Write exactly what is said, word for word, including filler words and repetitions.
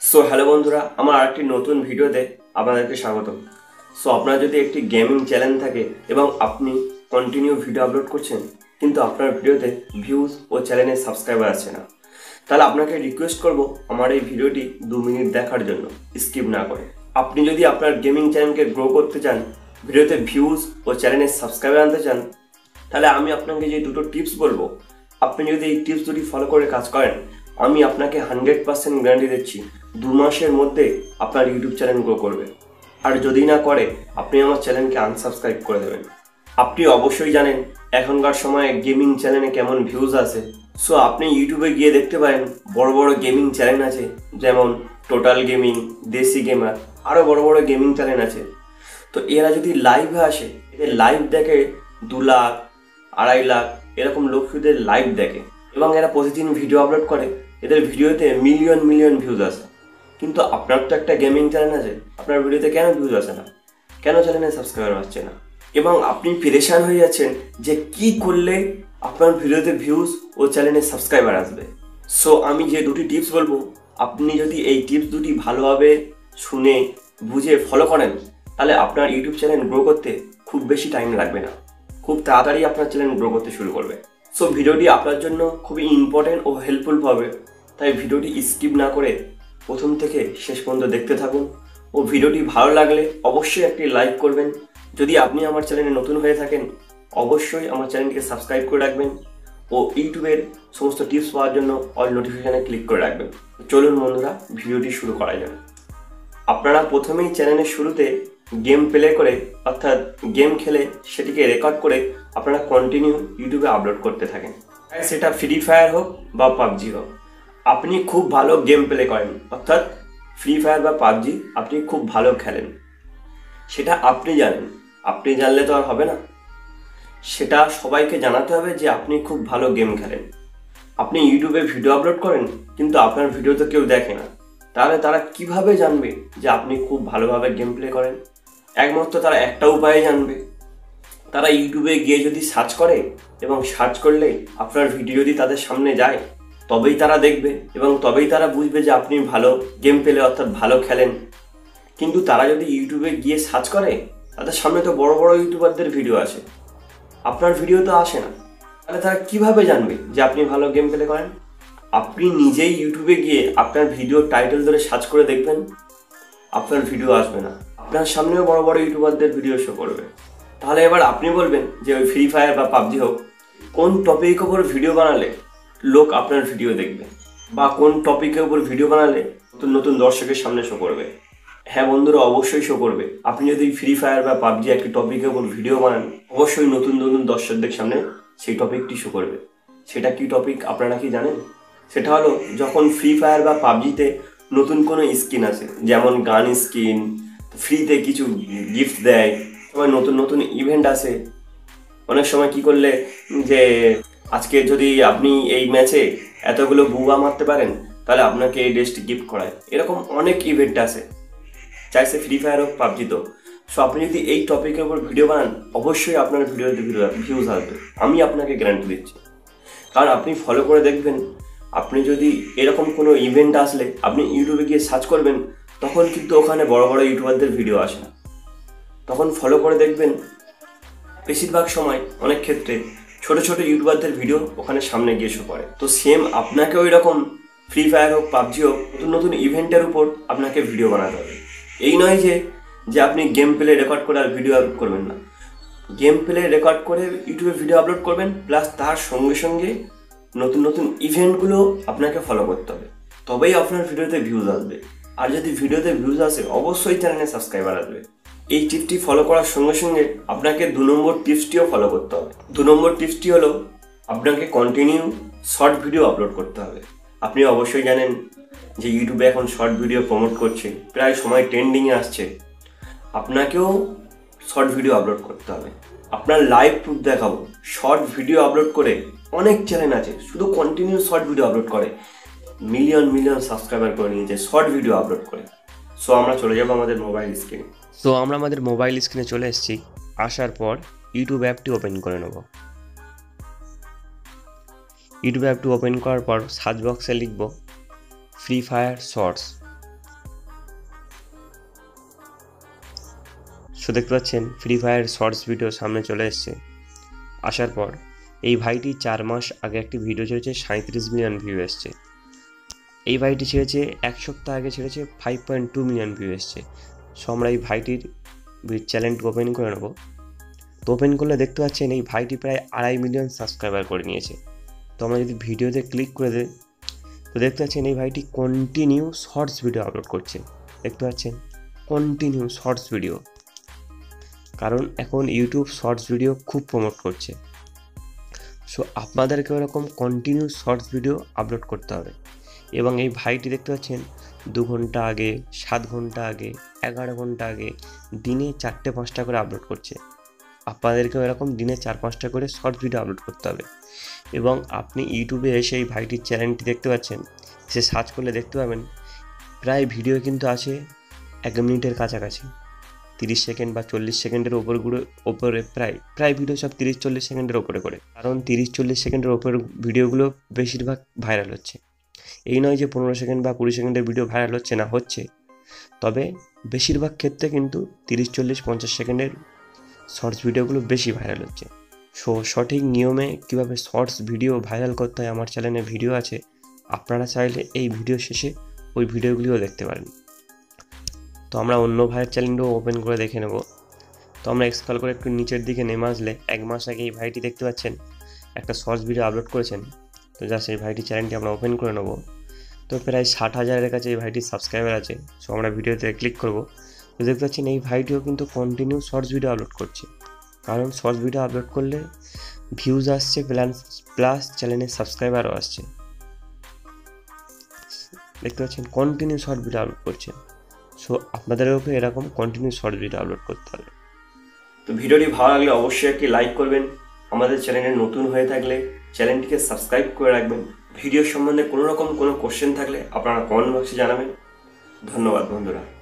So hello বন্ধুরা, আমার আরেকটি নতুন ভিডিওতে আপনাদেরকে স্বাগতম। সো আপনার যদি একটি গেমিং চ্যানেল থাকে এবং আপনি কন্টিনিউ ভিডিও আপলোড করছেন কিন্তু আপনার ভিডিওতে ভিউজ ও চ্যানেলের সাবস্ক্রাইবার আসছে না, তাহলে আপনাকে রিকোয়েস্ট করব আমার এই ভিডিওটি দু মিনিট দেখার জন্য, স্কিপ না করে। আপনি যদি আপনার গেমিং চ্যানেলকে গ্রো করতে চান, ভিডিওতে ভিউজ ও চ্যানেলের সাবস্ক্রাইবার আনতে চান, তাহলে আমি আপনাকে যে দুটো টিপস বলবো, আপনি যদি এই টিপস দুটি ফলো করে কাজ করেন, আমি আপনাকে হান্ড্রেড পার্সেন্ট গ্যারান্টি দিচ্ছি দু মাসের মধ্যে আপনার ইউটিউব চ্যানেল গ্রো করবে। আর যদি না করে, আপনি আমার চ্যানেলকে আনসাবস্ক্রাইব করে দেবেন। আপনি অবশ্যই জানেন এখনকার সময়ে গেমিং চ্যানেলে কেমন ভিউজ আসে। সো আপনি ইউটিউবে গিয়ে দেখতে পারেন বড় বড় গেমিং চ্যানেল আছে, যেমন টোটাল গেমিং, দেশি গেমার, আরও বড় বড় গেমিং চ্যানেল আছে। তো এরা যদি লাইভে আসে, এদের লাইভ দেখে দু লাখ আড়াই লাখ এরকম লোক শুধু লাইভ দেখে, এবং এরা প্রতিদিন ভিডিও আপলোড করে। এদের ভিডিওতে মিলিয়ন মিলিয়ন ভিউজ আসে। কিন্তু আপনার তো একটা গেমিং চ্যানেল আছে, আপনার ভিডিওতে কেন ভিউজ আসে না? কেন চ্যানেলে সাবস্ক্রাইবার আসছে না? এবং আপনি পেরেশান হয়ে যাচ্ছেন যে কি করলে আপনার ভিডিওতে ভিউজ ও চ্যানেলে সাবস্ক্রাইবার আসবে। সো আমি যে দুটি টিপস বলবো, আপনি যদি এই টিপস দুটি ভালোভাবে শুনে বুঝে ফলো করেন, তাহলে আপনার ইউটিউব চ্যানেল গ্রো করতে খুব বেশি টাইম লাগবে না, খুব তাড়াতাড়ি আপনার চ্যানেল গ্রো করতে শুরু করবে। সো ভিডিওটি আপনার জন্য খুবই ইম্পর্টেন্ট ও হেল্পফুল হবে, তাই ভিডিওটি স্কিপ না করে প্রথম থেকে শেষ পর্যন্ত দেখতে থাকুন। ও ভিডিওটি ভালো লাগলে অবশ্যই একটি লাইক করবেন। যদি আপনি আমার চ্যানেলে নতুন হয়ে থাকেন, অবশ্যই আমার চ্যানেলটিকে সাবস্ক্রাইব করে রাখবেন ও ইউটিউবের সমস্ত টিপস পাওয়ার জন্য অল নোটিফিকেশানে ক্লিক করে রাখবেন। চলুন বন্ধুরা, ভিডিওটি শুরু করা যাক। আপনারা প্রথমেই চ্যানেলের শুরুতে গেম প্লে করে, অর্থাৎ গেম খেলে সেটিকে রেকর্ড করে আপনারা কন্টিনিউ ইউটিউবে আপলোড করতে থাকেন। সেটা ফ্রি ফায়ার হোক বা পাবজি হোক, আপনি খুব ভালো গেম প্লে করেন, অর্থাৎ ফ্রি ফায়ার বা পাবজি আপনি খুব ভালো খেলেন, সেটা আপনি জানেন। আপনি জানলে তো আর হবে না, সেটা সবাইকে জানাতে হবে যে আপনি খুব ভালো গেম খেলেন। আপনি ইউটিউবে ভিডিও আপলোড করেন কিন্তু আপনার ভিডিও তো কেউ দেখে না, তাহলে তারা কিভাবে জানবে যে আপনি খুব ভালোভাবে গেম প্লে করেন? একমাত্র তারা একটা উপায়ে জানবে, তারা ইউটিউবে গিয়ে যদি সার্চ করে, এবং সার্চ করলে আপনার ভিডিও যদি তাদের সামনে যায়, তবেই তারা দেখবে এবং তবেই তারা বুঝবে যে আপনি ভালো গেম প্লে অর্থাৎ ভালো খেলেন। কিন্তু তারা যদি ইউটিউবে গিয়ে সার্চ করে, তাদের সামনে তো বড় বড় ইউটিউবারদের ভিডিও আসে, আপনার ভিডিও তো আসে না, তাহলে তারা কিভাবে জানবে যে আপনি ভালো গেম প্লে করেন? আপনি নিজেই ইউটিউবে গিয়ে আপনার ভিডিও টাইটেল ধরে সার্চ করে দেখবেন, আপনার ভিডিও আসবে না, আপনার সামনেও বড় বড় ইউটিউবারদের ভিডিও শো করবে। তাহলে এবার আপনি বলবেন যে ওই ফ্রি ফায়ার বা পাবজি হোক, কোন টপিকের উপর ভিডিও বানালে লোক আপনার ভিডিও দেখবে, বা কোন টপিকের উপর ভিডিও বানালে নতুন নতুন দর্শকের সামনে শো করবে? হ্যাঁ বন্ধুরা, অবশ্যই শো করবে। আপনি যদি ফ্রি ফায়ার বা পাবজি একটি টপিকের উপর ভিডিও বানান, অবশ্যই নতুন নতুন দর্শকদের সামনে সেই টপিকটি শো করবে। সেটা কি টপিক আপনারা কি জানেন? সেটা হলো যখন ফ্রি ফায়ার বা পাবজিতে নতুন কোনো স্কিন আসে, যেমন গান স্কিন, ফ্রিতে কিছু গিফট দেয়, সময় নতুন নতুন ইভেন্ট আসে। অনেক সময় কি করলে যে আজকে যদি আপনি এই ম্যাচে এতগুলো বুয়া মারতে পারেন, তাহলে আপনাকে এই ড্রেসটি গিফট করায়। এরকম অনেক ইভেন্ট আসে, চাইছে ফ্রি ফায়ার হোক পাবজি তো। সো আপনি যদি এই টপিকের উপর ভিডিও বানান, অবশ্যই আপনার ভিডিওতে ভিউজ আসবে, আমি আপনাকে গ্যারান্টি দিচ্ছি। কারণ আপনি ফলো করে দেখবেন, আপনি যদি এরকম কোনো ইভেন্ট আসলে আপনি ইউটিউবে গিয়ে সার্চ করবেন, তখন কিন্তু ওখানে বড় বড় ইউটিউবারদের ভিডিও আসে না। তখন ফলো করে দেখবেন বেশিরভাগ সময়, অনেক ক্ষেত্রে ছোট ছোট ইউটিউবারদের ভিডিও ওখানে সামনে গিয়ে শো করে। তো সেম আপনাকেও এরকম ফ্রি ফায়ার হোক পাবজি হোক নতুন নতুন ইভেন্টের উপর আপনাকে ভিডিও বানাতে হবে। এই নয় যে যে আপনি গেম প্লে রেকর্ড করে আর ভিডিও আপলোড করবেন না। গেম প্লে রেকর্ড করে ইউটিউবে ভিডিও আপলোড করবেন, প্লাস তার সঙ্গে সঙ্গে নতুন নতুন ইভেন্টগুলো আপনাকে ফলো করতে হবে, তবেই আপনার ভিডিওতে ভিউজ আসবে। আর যদি ভিডিওতে ভিউজ আসে, অবশ্যই চ্যানেলে সাবস্ক্রাইবার আসবে। এই টিপসটি ফলো করার সঙ্গে সঙ্গে আপনাকে দু নম্বর টিপসটিও ফলো করতে হবে। দু নম্বর টিপসটি হলো আপনাকে কন্টিনিউ শর্ট ভিডিও আপলোড করতে হবে। আপনি অবশ্যই জানেন যে ইউটিউবে এখন শর্ট ভিডিও প্রমোট করছে, প্রায় সময় ট্রেন্ডিংয়ে আসছে। আপনাকেও শর্ট ভিডিও আপলোড করতে হবে। আপনার লাইভ প্রুফ দেখাবো, শর্ট ভিডিও আপলোড করে অনেক চ্যানেল আছে শুধু কন্টিনিউ শর্ট ভিডিও আপলোড করে, মিলিয়ন মিলিয়ন সাবস্ক্রাইবার করে নিয়েছে শর্ট ভিডিও আপলোড করে। সো আমরা চলে যাবো আমাদের মোবাইল স্ক্রিনে। তো আমরা আমাদের মোবাইল স্ক্রিনে চলে এসেছি। আসার পর ইউটিউব অ্যাপটি ওপেন করে নেব। ইউটিউব অ্যাপটি ওপেন করার পর সার্চ বক্সে লিখব ফ্রি ফায়ার শর্টস। সো দেখতে পাচ্ছেন ফ্রি ফায়ার শর্টস ভিডিও সামনে চলে এসছে। আসার পর এই ভাইটি চার মাস আগে একটি ভিডিও ছেড়েছে, সাঁত্রিশ মিলিয়ন ভিউ এসছে। এই ভাইটি ছেড়েছে এক সপ্তাহ আগে ছেড়েছে five point two million view এসছে। সো আমরা এই ভাইটির চ্যানেলটি ওপেন করে নেব। তো ওপেন করলে দেখতে পাচ্ছেন এই ভাইটি প্রায় আড়াই মিলিয়ন সাবস্ক্রাইবার করে নিয়েছে। তো আমরা যদি ভিডিওতে ক্লিক করে দিই তো দেখতে পাচ্ছেন এই ভাইটি কন্টিনিউ শর্টস ভিডিও আপলোড করছে। দেখতে পাচ্ছেন কন্টিনিউ শর্টস ভিডিও, কারণ এখন ইউটিউব শর্টস ভিডিও খুব প্রমোট করছে। সো আপনাদেরকেও এরকম কন্টিনিউ শর্টস ভিডিও আপলোড করতে হবে। এবং এই ভাইটি দেখতে পাচ্ছেন দু ঘন্টা আগে, সাত ঘন্টা আগে, এগারো ঘন্টা আগে দিনে চারটে পাঁচটা করে আপলোড করছে। আপনাদেরকেও এরকম দিনে চার পাঁচটা করে শর্টস ভিডিও আপলোড করতে হবে। এবং আপনি ইউটিউবে এসে এই ভাইটির চ্যানেলটি দেখতে পাচ্ছেন, সে সার্চ করলে দেখতে পাবেন প্রায় ভিডিও কিন্তু আছে এক মিনিটের কাছাকাছি, তিরিশ সেকেন্ড বা চল্লিশ সেকেন্ডের ওপরগুলো ওপরে প্রায় প্রায় ভিডিও সব তিরিশ চল্লিশ সেকেন্ডের ওপরে করে। কারণ তিরিশ চল্লিশ সেকেন্ডের ওপর ভিডিওগুলো বেশিরভাগ ভাইরাল হচ্ছে। এই নয় যে পনেরো সেকেন্ড বা কুড়ি সেকেন্ডের ভিডিও ভাইরাল হচ্ছে না, হচ্ছে, তবে বেশিরভাগ ক্ষেত্রে কিন্তু তিরিশ চল্লিশ পঞ্চাশ সেকেন্ডের শর্টস ভিডিওগুলো বেশি ভাইরাল হচ্ছে। সো সঠিক নিয়মে কীভাবে শর্টস ভিডিও ভাইরাল করতে হয় আমার চ্যানেলে ভিডিও আছে, আপনারা চাইলে এই ভিডিও শেষে ওই ভিডিওগুলিও দেখতে পারেন। তো আমরা অন্য ভাইয়ের চ্যানেলটাও ওপেন করে দেখে নেব। তো আমরা স্ক্রল করে একটু নিচের দিকে নেমে আসলে এক মাস আগে এই ভাইটি দেখতে পাচ্ছেন একটা শর্টস ভিডিও আপলোড করেছেন। তো যা সেই ভাইটি চ্যানেলটি আমরা ওপেন করে নেব। তো প্রায় ষাট হাজারের কাছে এই ভাইটির সাবস্ক্রাইবার আছে। সো আমরা ভিডিওতে ক্লিক করব। তো দেখতে পাচ্ছেন এই ভাইটিও কিন্তু কন্টিনিউ শর্টস ভিডিও আপলোড করছে, কারণ শর্টস ভিডিও আপলোড করলে ভিউজ আসছে প্লাস প্লাস চ্যানেলের সাবস্ক্রাইবারও আসছে। দেখতে পাচ্ছেন কন্টিনিউ শর্ট ভিডিও আপলোড করছে। সো আপনাদেরকে এরকম কন্টিনিউ শর্ট ভিডিও আপলোড করতে হবে। তো ভিডিওটি ভালো লাগলে অবশ্যই একটি লাইক করবেন। আমাদের চ্যানেলে নতুন হয়ে থাকলে চ্যানেলটিকে সাবস্ক্রাইব করে রাখবেন। ভিডিও সম্বন্ধে কোনো রকম কোনো কোশ্চেন থাকলে আপনারা কমেন্ট বক্সে জানাবেন। ধন্যবাদ বন্ধুরা।